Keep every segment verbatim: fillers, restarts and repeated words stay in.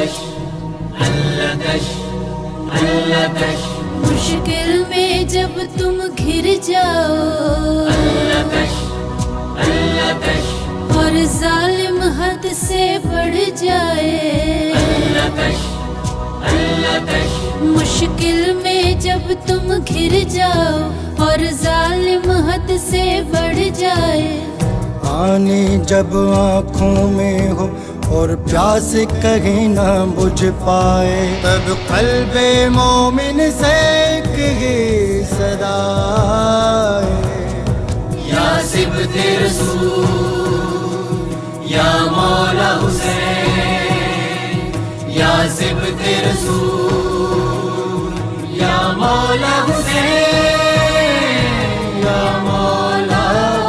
کش اللہ کش اللہ کش مشکل میں جب تم گھر جاؤ اللہ کش اللہ کش اور ظالم حد سے بڑھ جائے اللہ کش اللہ کش مشکل میں جب تم گھر جاؤ اور ظالم حد سے بڑھ جائے آنے جب آنکھوں میں ہو اور پیاس کہیں نہ بجھ پائے تب قلب مومن سے ایک صدا یا سبت رسول یا مولا حسین یا سبت رسول یا مولا حسین یا مولا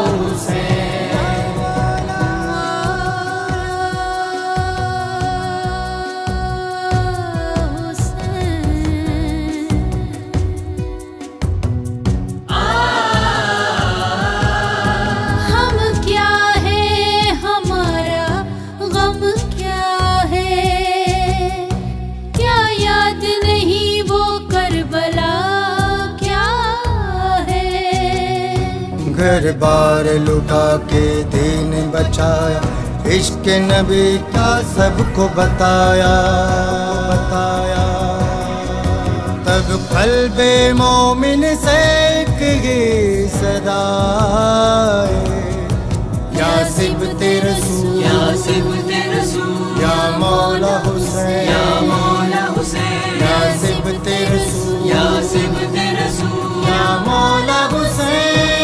گھر بار لٹا کے دین بچایا عشق نبی کا سب کو بتایا بتایا تب قلب مومن سے ایک یہ صدا یا سبت رسول یا سبت رسول یا مولا حسین یا مولا حسین یا سبت رسول یا سبت رسول یا مولا حسین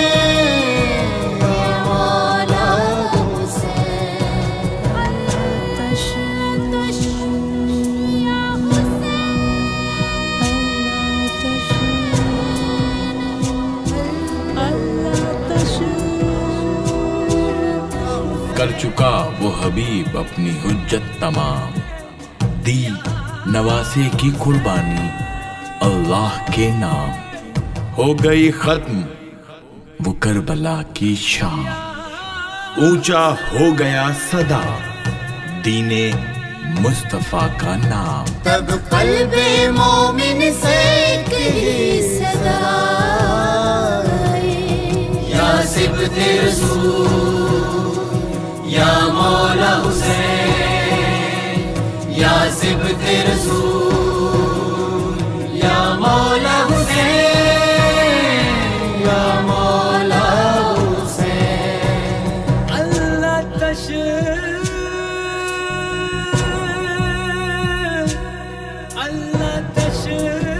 کر چکا وہ حبیب اپنی حجت تمام دی نواسے کی قربانی اللہ کے نام ہو گئی ختم وہ کربلا کی شام اونچا ہو گیا صدا دین مصطفیٰ کا نام تب قلب مومن سے ایک ہی صدا یا سبت رسول یا مولا حسین یا سبت رسول یا مولا حسین یا مولا حسین اللہ تش اللہ تش